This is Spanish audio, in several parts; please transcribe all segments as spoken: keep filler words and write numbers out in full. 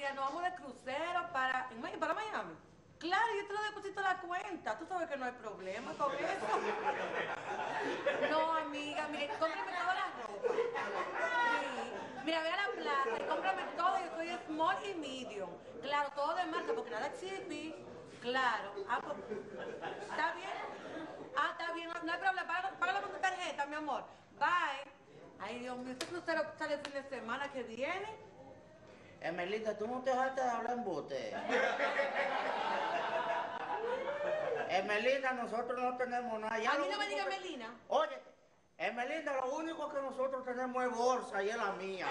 mira, nos vamos de crucero para, en Miami, para Miami. Claro, yo te lo deposito a la cuenta. Tú sabes que no hay problema con eso. No, amiga, mira, cómprame toda la ropa. Sí. Mira, ve a la plaza y cómprame todo. Yo soy small y medium. Claro, todo de marca, porque nada es chippy. Claro. Ah, pues, ¿está bien? Ah, está bien, no hay problema. Págalo, págalo con tu tarjeta, mi amor. Bye. Ay, Dios mío, este crucero sale el fin de semana que viene. Emelita, tú no te dejaste de hablar en bote. Emelina, nosotros no tenemos nada. Ya a mí no me diga que... Melina. Oye, Emelina, lo único que nosotros tenemos es bolsa y es la mía.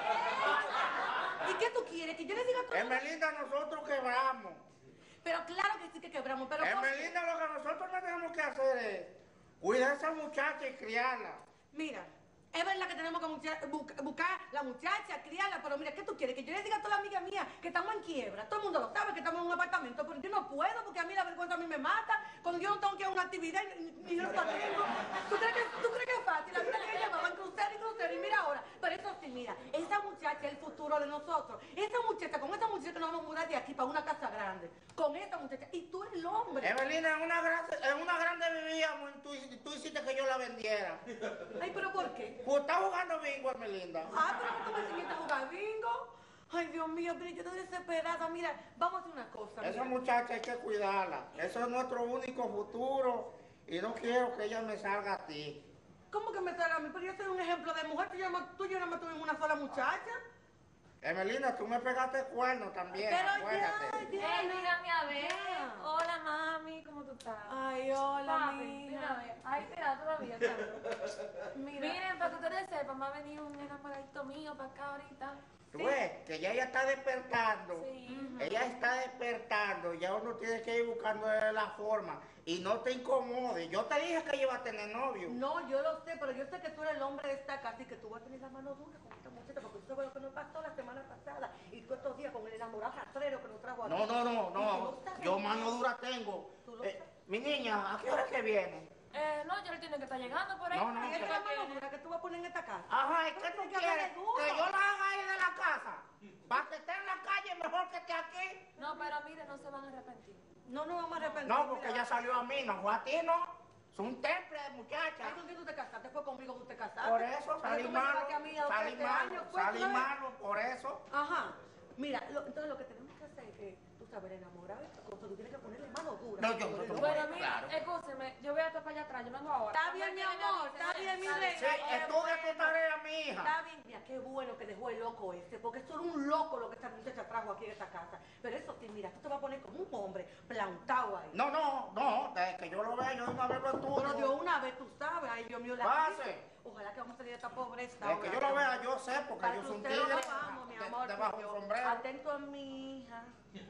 ¿Y qué tú quieres? ¿Que yo le diga a tu Emelina, nosotros quebramos. Pero claro que sí que quebramos, pero... Emelina, lo que nosotros no tenemos que hacer es cuidar a esa muchacha y criarla. Mira, es verdad que tenemos que mucha buscar, buscar la muchacha, criarla, pero mira, ¿qué tú quieres? Que yo le diga a toda la amiga mía que estamos en quiebra. Todo el mundo lo sabe que estamos en un apartamento, pero yo no puedo porque a mí la vergüenza a mí me mata. Cuando yo no tengo que ir a una actividad y, y yo no tengo. ¿Tú crees que, tú crees que es fácil? La vida que llamaban crucero y crucero y mira ahora. Pero eso sí, mira, esa muchacha es el futuro de nosotros. Esa muchacha, con esa muchacha que nos vamos a mudar de aquí para una casa grande. Con esa muchacha. Y tú eres el hombre. Evelina, en una grande, en una grande vivíamos y tú, tú hiciste que yo la vendiera. Ay, ¿pero por qué? Pues está jugando bingo, Emelinda. Ah, pero tú me enseñaste a jugar bingo. Ay, Dios mío, pero yo estoy desesperada. Mira, vamos a hacer una cosa. Esa mira. muchacha hay que cuidarla. Eso es nuestro único futuro. Y no quiero que ella me salga a ti. ¿Cómo que me salga a mí? Pero yo soy un ejemplo de mujer. Tú, yo, no- tú y yo no me tuve en una sola muchacha. Emelina, tú me pegaste cuerno también, Pero acuérdate. ya, ya. Ey, dígame a ver. Ya. Hola, mami, ¿cómo tú estás? Ay, hola, Papi, mira, a mija. ver. Ay, mira, todavía, Sandro. Mira. Miren, para que ustedes sepan, me ha venido un enamoradito mío para acá ahorita. Tú ves que ya ella está despertando. Sí. Ella está despertando. Ya uno tiene que ir buscando la forma. Y no te incomodes. Yo te dije que ella iba a tener novio. No, yo lo sé, pero yo sé que tú eres el hombre de esta casa y que tú vas a tener la mano dura con esta muchacha, porque tú sabes lo que nos pasó la semana pasada y tú estos días con el enamorado rastrero que nos trajo aquí. No, no, no, Y tú no. lo sabes. Yo mano dura tengo. Tú lo Eh, sabes. mi niña, ¿a qué hora que viene? Eh, no, yo le tiene que estar llegando por ahí. No, no, Y esa es que- la mano dura que tú vas a poner en esta casa. Ajá, ¿y qué Pero tú tienes que quieres? hablarle duro. Que yo la haga ahí de la casa. Para que esté en la calle mejor que esté aquí. No, pero mire, no se van a arrepentir. No nos vamos a arrepentir. No, porque mira. ella salió a mí, no fue a ti, no. Es un temple de muchacha. Ay, ¿con quién tú te casaste? Fue conmigo que tú te casaste. Por eso Pero salí tú me malo, llevaste a mí a los salí trece malo, años, pues, salí ¿sabes? malo, por eso. Ajá. Mira, lo- entonces lo que tenemos que hacer es que, tú sabes, enamorar esta cosa, tú tienes que ponerle mano dura. No, yo- Tú eres yo- el Bueno, hombre. mire, Claro. escúcheme, yo voy a estar para allá atrás, yo vengo ahora. Está bien, mi amor, está bien, mi reina. Sí, estudia tu tarea, mi hija. Está bien, mira, qué bueno que dejó el loco este, porque esto era un loco lo que esta muchacha trajo aquí en esta casa. Pero eso sí, mira, tú te vas a poner como un hombre plantado ahí. No, no, no, desde que yo lo vea, yo de una vez lo Pero de estudio. una vez, tú sabes, ay Dios mío, la Pase. crisis. Ojalá que vamos a salir de esta pobreza. Desde que yo lo vea, yo sé, porque Para yo que soy un usted lo tigre. vamos, mi de- amor. Debajo porque del yo- sombrero. Atento a mi hija.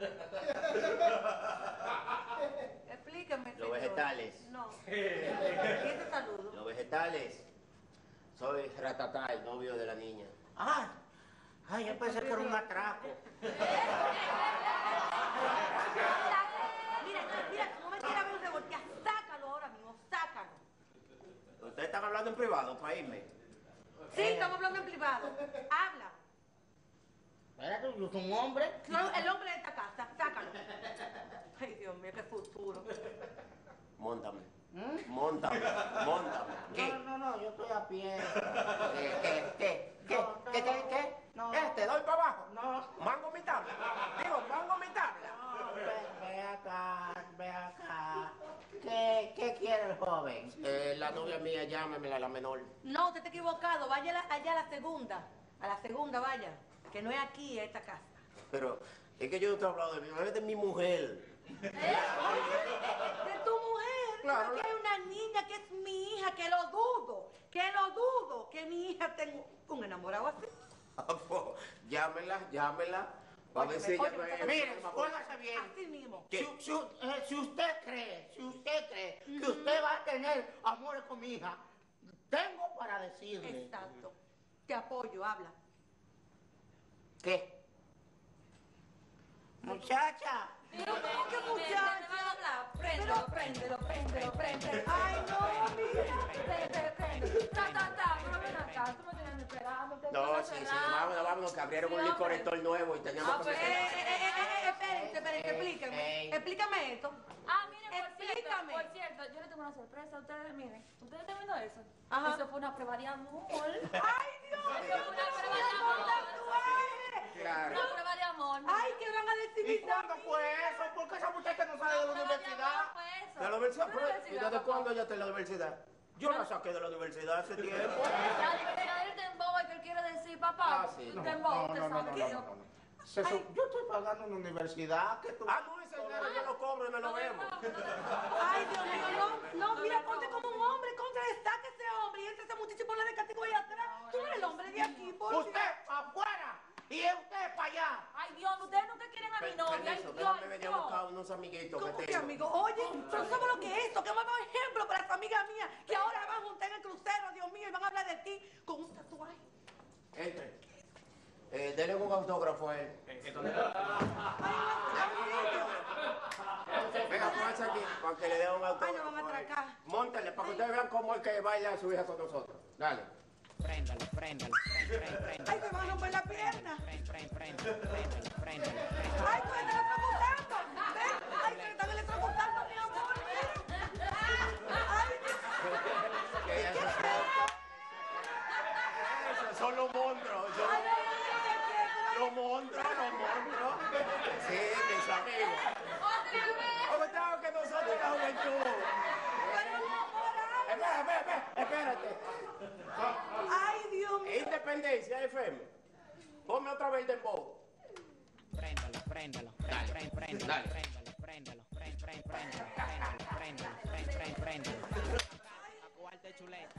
Explíqueme, Los señor. vegetales. No. ¿Quién te saludo? Los vegetales. Soy Ratatá, el novio de la niña. Ay, ay, yo pensé que era un atraco. Mira, mira, si no me quieres ver un revoltear, sácalo ahora mismo, sácalo. Ustedes están hablando en privado para irme. Sí, estamos hablando en privado. Habla. Espérate, yo soy un hombre. Soy el hombre de esta casa, sácalo. Ay, Dios mío, qué futuro. Móntame. ¿Mm? Móntame. Móntame. ¿Qué? No, no, no, yo estoy a pie. ¿Qué? ¿Qué? ¿Qué? ¿Qué? No, no, ¿Qué? ¿Qué? ¿Qué? no. Este, doy para abajo. No. Mango mi tabla. Digo, mango mi tabla. No, ve, ve acá, ve acá. ¿Qué, qué quiere el joven? Eh, la novia mía, llámemela, la menor. No, usted está equivocado. Vaya a la- allá a la segunda. A la segunda, vaya. Que no es aquí, esta casa. Pero es que yo no estoy hablando de mi mujer, es de mi mujer. ¿Eh? De tu mujer. Claro. Porque hay una niña que es mi hija, que lo dudo. Que lo dudo. Que mi hija tenga un enamorado así. Llámela, llámela. Para ver Óyeme, si ella óyeme, no es- óyeme. Mire, póngase bien. Así mismo. ¿Qué? Si, si- eh, si usted cree, si usted cree que usted va a tener amores con mi hija, tengo para decirle. Exacto. Te apoyo, habla. ¿Qué? Muchacha. Pero ¿cómo que muchacha? Préndelo, préndelo, préndelo, préndelo. Ay, no, mira. Préndelo, préndelo. Ta, ta, ta, pero ven acá, tú me tienes esperándote. No, cosas sí, sí, cerradas. vámonos, vámonos, que abrieron Sí, un hombre. licoretón nuevo y tenemos Ah, que pues, Eh, eh, eh, eh, eh, espérense, espérense, Ey, explíquenme. ey. Explícame esto. Ah, miren, por Explícame. cierto, por cierto, yo les tengo una sorpresa a ustedes, miren. ¿Ustedes están viendo eso? Ajá. Eso fue una prueba de amor. ¡Ay, Dios mío! Eso fue una pero prueba mi de amor, amor. tatuaje! Claro. Una prueba de amor. miren. ¡Ay, qué van a decir ¿Y mis cuándo amigas? fue eso? ¿Por qué esa muchacha no sale de la Una prueba de universidad? amor fue eso. ¿De la universidad? ¿De la Pero, ¿y universidad, desde papá? cuándo ella está en la universidad? Yo la saqué de la universidad hace tiempo. La universidad del dembow, ¿qué quiere decir, papá? Ah, sí. El dembow, No, usted no, no, sabe no, que no, yo- no, no. Se su- Yo estoy pagando una universidad. ¿Qué tú? Ah, no, ese dinero yo lo cobro y me lo vemos. Ay, Dios mío, no, no, mira, ponte como un hombre, contra, destaca ese hombre y entra ese muchacho y ponle de castigo ahí atrás. Tú eres el hombre de aquí, por Dios. Usted afuera y usted para allá. Ay, Dios, ustedes nunca quieren a mi novia. Ay, Permiso, Dios, déjame venir a Dios. buscar unos amiguitos que ¿Cómo que, tengo. amigo? Oye, pero tú sabes lo que es esto, que vamos a dar ejemplo para las amigas mías que ahora van a juntar en el crucero, Dios mío, y van a hablar de ti con un tatuaje. Entre. Eh, denle un autógrafo a él. Venga, pónganse aquí para que le dé un autógrafo. Ay, no van a a él. atracar. Móntale para que ustedes vean cómo es que baila su hija con nosotros. Dale. Préndalo, préndalo, préndalo, préndalo. Ay, te van a romper la pierna. Préndalo, préndalo, préndalo, préndalo. Ay, tú estás electrocutando. Ven, ay, te están electrocutando, mi amor. Mira. Ay, Que ¿qué ella es se- esto? Esos son los monstruos. son Ay, ay, ay, ay, ay, Los monstruos, los monstruos. Sí, mis amigos. ¿Cómo estamos que nosotros la juventud? pero mi amor, ay. Espera, espera, espera, espérate. Ay, Dios mío. Independencia F M. Ponme otra vez el dembow. Préndalo, préndalo, Dale, préndalo, préndalo, dale. préndalo, préndalo, préndalo, préndalo, préndalo, préndalo, préndalo, préndalo. A cuarta chuleta.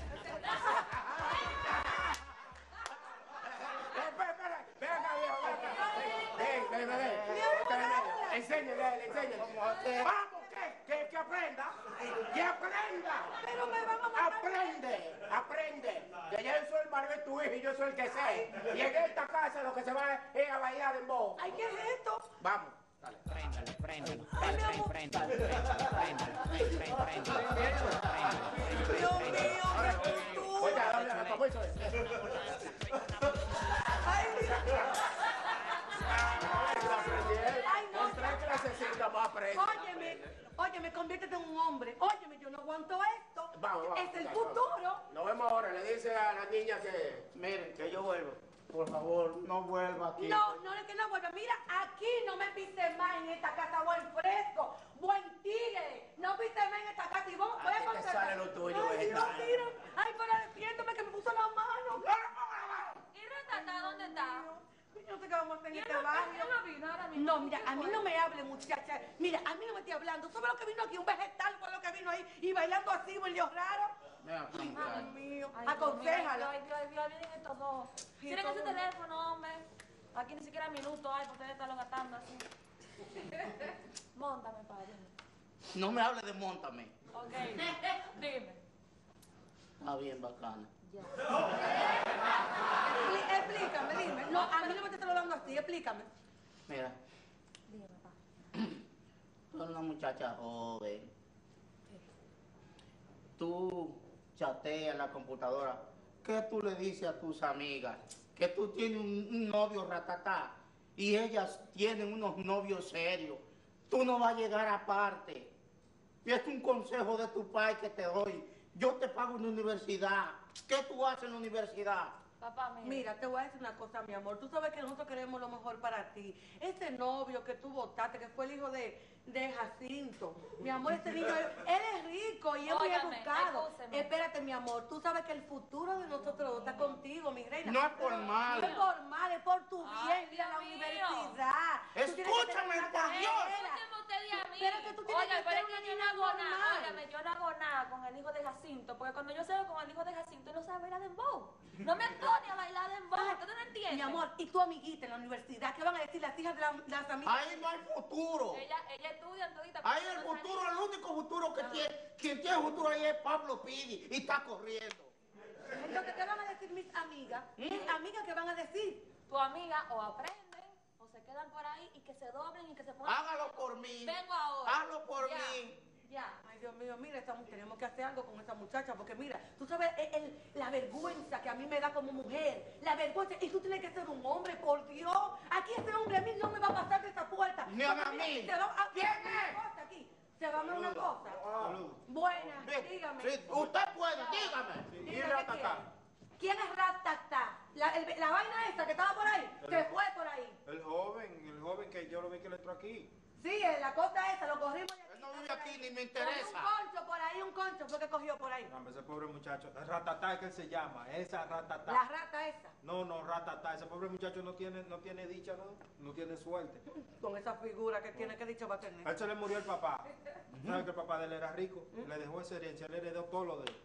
Espera, espera, ven acá, viejo, ven acá. Ven, ven, ven, ven. Enséñale, enséñale. Vamos, que, que, que aprenda. Que aprenda. Pero me van a matar. Aprende, aprende. Que ya yo soy el marido de tu hijo y yo soy el que sé. Y en esta casa lo que se va es a bailar en voz. Ay, ¿qué es esto? Vamos, dale. Préndalo, préndalo, Ay, mi amor. préndalo, préndalo, préndalo, préndalo, préndalo, préndalo. Dios mío, qué futuro. Oye, dale, dale, ¿cómo hizo eso? Ay, Dios. Ay, no, Con tres clasecitas más aprende. Óyeme, óyeme, conviértete en un hombre. Óyeme, yo no aguanto esto. Vamos, vamos. Es el vamos. futuro. Nos vemos ahora. Le dice a la niña que... Miren, que yo vuelvo. Por favor, no vuelva aquí. No, no es que no vuelva. Mira, aquí no me pises más en esta casa. Buen fresco, buen tigre. No pises más en esta casa. Y vos A puedes ti te conservar- sale lo tuyo, Ay, Dios, vegetal. mira. Ay, pero defiéndeme que me puso la mano. ¿Y Ratata dónde está? Yo no sé qué vamos a hacer en ¿Y este él no- barrio. él no vino ahora mismo? No, mira, ¿Qué a mí fue? no me hable, muchacha. Mira, a mí no me estoy hablando. ¿Sabes lo que vino aquí? Un vegetal fue lo que vino ahí. Y bailando así, medio raro. Ven acá, Ay, muchacha. Dios mío. Ay, Dios mío, Aconsejala. Ay, Dios, Dios, miren estos dos. Tienen ese teléfono, hombre. Aquí ni siquiera minutos hay, porque ustedes están gastando así. Móntame, padre. No me hable de montame. Ok. Dime. Está bien, bacana. Expli- Explícame, dime. No, a mí no me te estoy dando así. Explícame. Mira, Dime, papá. tú eres una muchacha joven. Tú chateas en la computadora. ¿Qué tú le dices a tus amigas? Que tú tienes un, un novio ratatá y ellas tienen unos novios serios. Tú no vas a llegar aparte. Y es un consejo de tu padre que te doy. Yo te pago una universidad. ¿Qué tú haces en la universidad? Papá, mira. Mira, te voy a decir una cosa, mi amor. Tú sabes que nosotros queremos lo mejor para ti. Ese novio que tú votaste, que fue el hijo de, de Jacinto. Mi amor, ese niño, él, él es rico y es muy Óigame, educado. excúseme. Espérate, mi amor. Tú sabes que el futuro de nosotros dos está contigo, mi reina. No es por mal. No es por mal, es por tu Ay, bien. Ir a la Dios mío. universidad. Tú tienes que tener Escúchame, una por Dios. carrera. Escúcheme usted y a mí. Pero que tú tienes Oiga, que pero ser es que una yo no niña hago nada. normal. Óigame, yo no hago nada con el hijo de Jacinto, porque cuando yo salgo con el hijo de Jacinto, él no sabe bailar dembow. No me pone a bailar dembow. ¿Usted no entiende? Mi amor, ¿y tu amiguita en la universidad? ¿Qué van a decir las hijas de la- las amigas? Ahí no hay futuro. Ella, ella estudia en todita. Ahí pero el no futuro, sabe- el único futuro que tiene, quien tiene futuro ahí es Pablo Pidi y está corriendo. Entonces, ¿qué van a decir mis amigas? Mis amigas, ¿qué van a decir? Tu amiga o aprenden o se quedan por ahí y que se doblen y que se pongan. Hágalo por mí. Vengo ahora. Hazlo por Ya. mí. Ya. Ay, Dios mío, mira, esta mu- tenemos que hacer algo con esta muchacha, porque mira, tú sabes el- el- la vergüenza que a mí me da como mujer, la vergüenza, y tú tienes que ser un hombre, por Dios. Aquí este hombre a mí no me va a pasar de esa puerta. Ni a Porque mira, mí. se va a- ¿Quién una es? cosa aquí. Se va a ver una cosa. Salud. Buenas, Bien, dígame. sí, usted puede, dígame. Y Dígame, ¿qué Ratatá. quiere? ¿Quién es Ratatá? La, el- la vaina esa que estaba por ahí, se fue por ahí. El joven, el joven que yo lo vi que le entró aquí. Sí, en la cosa esa, lo corrimos. de Él no vive por aquí, ahí. ni me Cogió interesa. un concho por ahí, un concho fue que cogió por ahí. Caramba, ese pobre muchacho. Ratatá es que él se llama. Esa Ratatá. La rata esa. No, no, Ratatá. Ese pobre muchacho no tiene, no tiene dicha, ¿no? No tiene suerte. Con esa figura que tiene, que dicho va a tener. A él se le murió el papá. ¿Sabe que el papá de él era rico? Le dejó esa herencia, él heredó todo lo de él.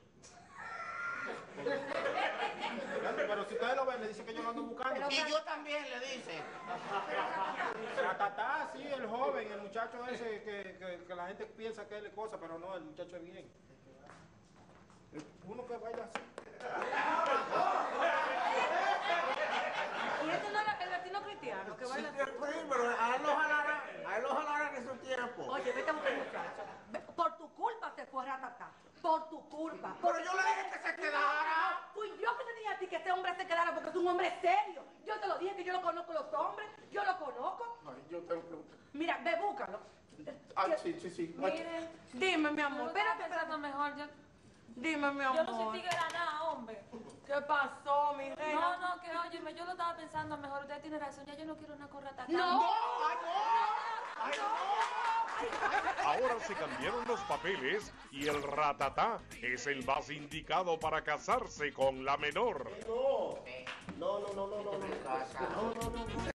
Pero si ustedes lo ven, le dicen que yo lo ando buscando. Pero- Y yo también le dice. Ratatá, sí, el joven, el muchacho ese que, que, que la gente piensa que él es cosa, pero no, el muchacho es bien. Uno que baila así. Y este no era el vecino cristiano que baila así. pero a él lo jalarán, a él lo jalarán en su tiempo. Oye, vete a buscar muchacho. Ve- Por tu culpa se fue Ratatá. Por tu culpa. Pero yo le dije que se quedara. Fui yo que te dije a ti que este hombre se quedara porque es un hombre serio. Yo te lo dije que yo lo conozco los hombres. Yo lo conozco. Ay, yo te lo pregunto. Mira, ve, búscalo. Ay, Que- sí, sí, sí. Miren, Dime, mi yo amor. lo estaba Espérate, pensando espérate. mejor. Yo, Dime, mi yo amor. no soy tigre nada, hombre. ¿Qué pasó, mi reina? No, no, que óyeme, yo lo estaba pensando mejor. Usted tiene razón, ya yo no quiero una corrata. No. ¡Ay, no! ¡Ay, no! Ahora se cambiaron los papeles y el ratatá es el más indicado para casarse con la menor. No, no, no, no, no, no.